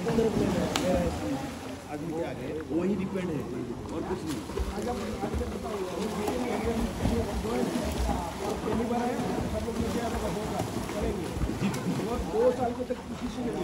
आदमी के आगे वही डिपेंड है और कुछ नहीं। पहली बार है सब लोग मिलकर होगा करेंगे और 2 साल तक किसी से नहीं